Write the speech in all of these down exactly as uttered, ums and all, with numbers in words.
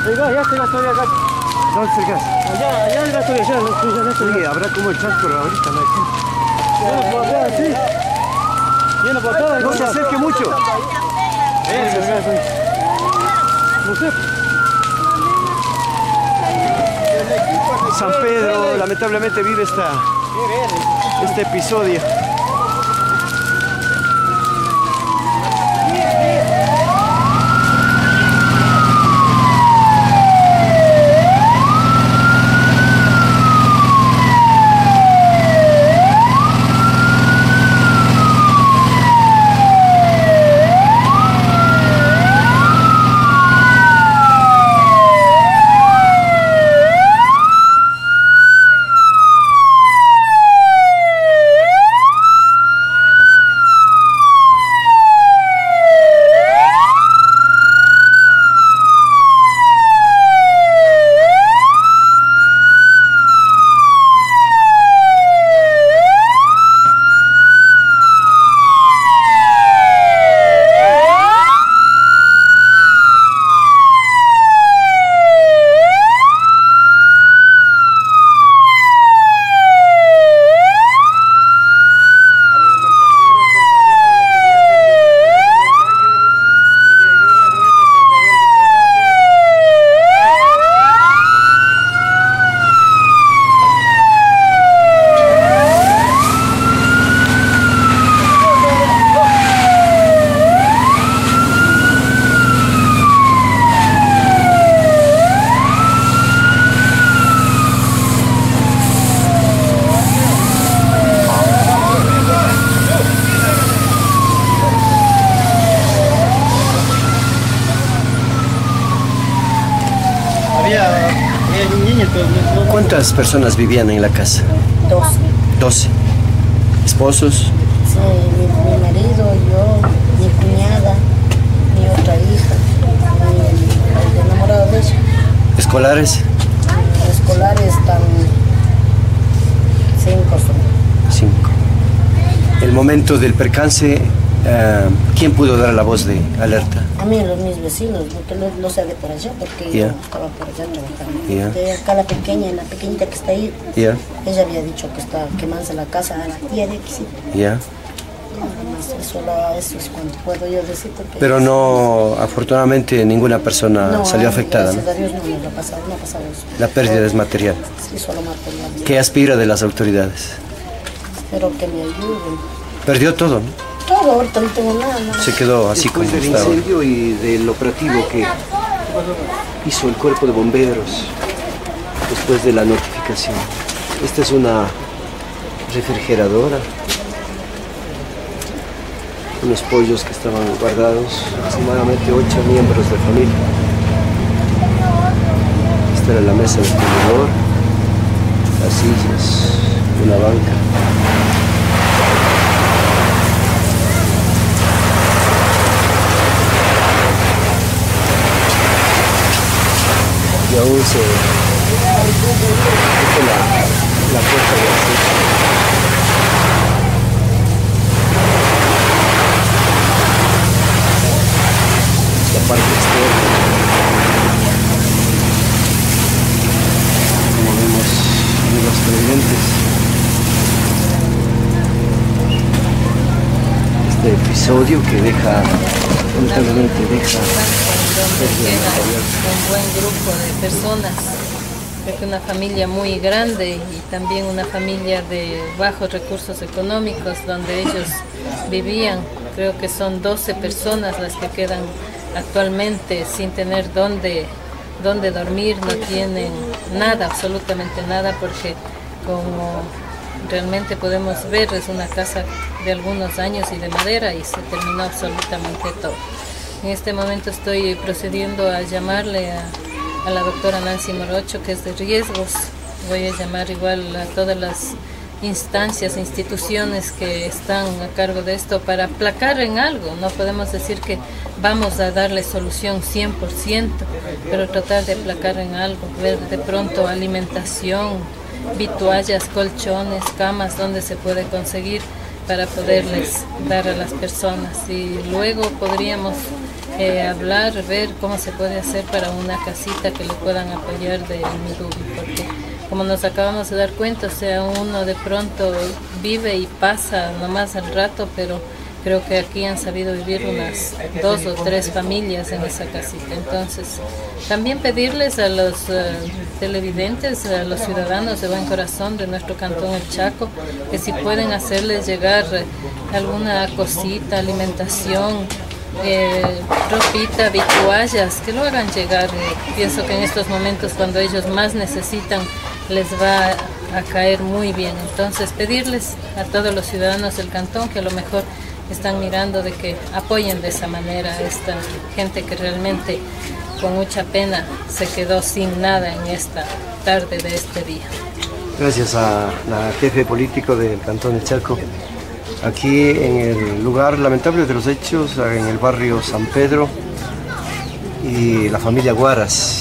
Oiga, ya se gastó el gas. ¿Dónde está el gas? Allá, allá el gas todavía, allá, allá, allá, allá. Oye, habrá como el transporte ahorita, ¿no? Viene por acá, sí. Viene por acá. No se acerque mucho. Eso, eso. No sé. San Pedro lamentablemente vive esta, este episodio. ¿Cuántas personas vivían en la casa? Doce. Doce. ¿Esposos? Sí, mi, mi marido, yo, mi cuñada, mi otra hija, mi, el enamorado de ella. ¿Escolares? Los escolares están cinco son. Cinco. El momento del percance, uh, ¿quién pudo dar la voz de alerta? A mí, los mis vecinos, porque lo, lo sabe por allá, porque Yeah. yo estaba por allá trabajando. Yeah. De acá la pequeña, la pequeñita que está ahí, Ya, ella había dicho que está quemándose la casa a la tía de aquí, sí. ya. Nada más, eso, la, eso es cuanto puedo yo decir. Porque Pero no, afortunadamente ninguna persona no, salió ay, afectada, ¿no? gracias a Dios no me lo ha pasado, no ha pasado eso. La pérdida es material. Sí, solo material. ¿Qué aspira de las autoridades? Espero que me ayuden. Perdió todo, ¿no? Todo, ahorita no tengo nada, nada. Se quedó así como Después del estaba. incendio y del operativo que hizo el cuerpo de bomberos después de la notificación. Esta es una refrigeradora, unos pollos que estaban guardados, aproximadamente ocho miembros de familia. Esta era la mesa del comedor, las sillas, una banca. Y aún se hizo la, la puerta de acceso. La parte externa. Como vemos en los televidentes. Este episodio que deja, lamentablemente deja donde queda un buen grupo de personas, creo que una familia muy grande y también una familia de bajos recursos económicos donde ellos vivían. Creo que son doce personas las que quedan actualmente sin tener dónde, dónde dormir, no tienen nada, absolutamente nada, porque como realmente podemos ver es una casa de algunos años y de madera y se terminó absolutamente todo. En este momento estoy procediendo a llamarle a, a la doctora Nancy Morocho, que es de riesgos. Voy a llamar igual a todas las instancias, instituciones que están a cargo de esto para aplacar en algo. No podemos decir que vamos a darle solución cien por ciento, pero tratar de aplacar en algo, ver de pronto alimentación, vituallas, colchones, camas, donde se puede conseguir para poderles dar a las personas. Y luego podríamos eh, hablar, ver cómo se puede hacer para una casita que le puedan apoyar de Mirubi, porque como nos acabamos de dar cuenta, o sea, uno de pronto vive y pasa nomás al rato, pero creo que aquí han sabido vivir unas dos o tres familias en esa casita. Entonces, también pedirles a los uh, televidentes, a los ciudadanos de buen corazón de nuestro cantón El Chaco, que si pueden hacerles llegar uh, alguna cosita, alimentación, eh, ropita, vituallas, que lo hagan llegar. Eh, pienso que en estos momentos, cuando ellos más necesitan, les va a caer muy bien. Entonces, pedirles a todos los ciudadanos del cantón que a lo mejor están mirando de que apoyen de esa manera a esta gente que realmente con mucha pena se quedó sin nada en esta tarde de este día. Gracias a la jefe político del Cantón del Chaco. Aquí en el lugar lamentable de los hechos, en el barrio San Pedro, y la familia Guaras.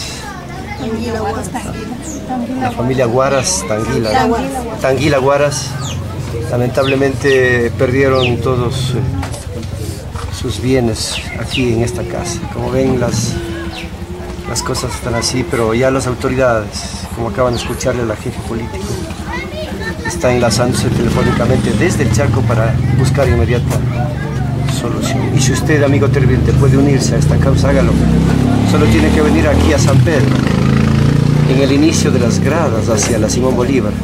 La familia Guaras, Tanguila, Tanguila Guaras, lamentablemente perdieron todos eh, sus bienes aquí en esta casa. Como ven, las, las cosas están así, pero ya las autoridades, como acaban de escucharle a la jefe político, está enlazándose telefónicamente desde el Chaco para buscar inmediata solución. Y si usted, amigo televidente, puede unirse a esta causa, hágalo. Solo tiene que venir aquí a San Pedro, en el inicio de las gradas hacia la Simón Bolívar.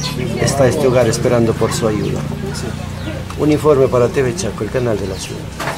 Está este hogar esperando por su ayuda. Un informe para T V Chaco, el canal de la ciudad.